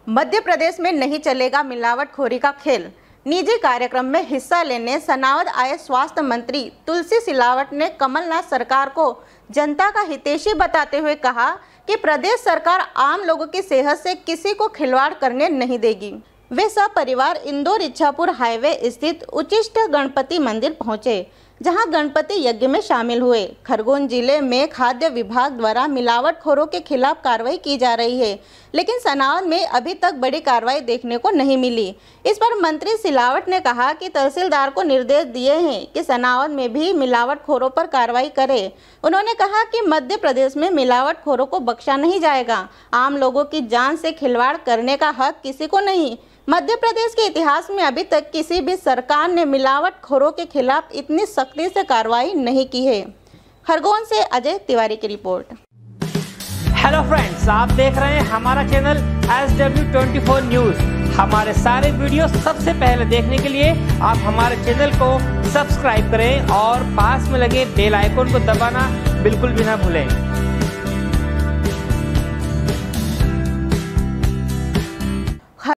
मध्य प्रदेश में नहीं चलेगा मिलावटखोरी का खेल। निजी कार्यक्रम में हिस्सा लेने सनावद आए स्वास्थ्य मंत्री तुलसी सिलावट ने कमलनाथ सरकार को जनता का हितैषी बताते हुए कहा कि प्रदेश सरकार आम लोगों की सेहत से किसी को खिलवाड़ करने नहीं देगी। वे सपरिवार इंदौर इच्छापुर हाईवे स्थित उच्चिष्ट गणपति मंदिर पहुंचे, जहां गणपति यज्ञ में शामिल हुए। खरगोन जिले में खाद्य विभाग द्वारा मिलावटखोरों के खिलाफ कार्रवाई की जा रही है, लेकिन सनावद में अभी तक बड़ी कार्रवाई देखने को नहीं मिली। इस पर मंत्री सिलावट ने कहा कि तहसीलदार को निर्देश दिए हैं कि सनावद में भी मिलावटखोरों पर कार्रवाई करे। उन्होंने कहा कि मध्य प्रदेश में मिलावटखोरों को बख्शा नहीं जाएगा। आम लोगों की जान से खिलवाड़ करने का हक किसी को नहीं। मध्य प्रदेश के इतिहास में अभी तक किसी भी सरकार ने मिलावटखोरों के खिलाफ इतनी सख्ती से कार्रवाई नहीं की है। खरगोन से अजय तिवारी की रिपोर्ट। हेलो फ्रेंड्स, आप देख रहे हैं हमारा चैनल SW24 न्यूज। हमारे सारे वीडियो सबसे पहले देखने के लिए आप हमारे चैनल को सब्सक्राइब करें और पास में लगे बेल आइकन को दबाना बिल्कुल भी ना भूलें।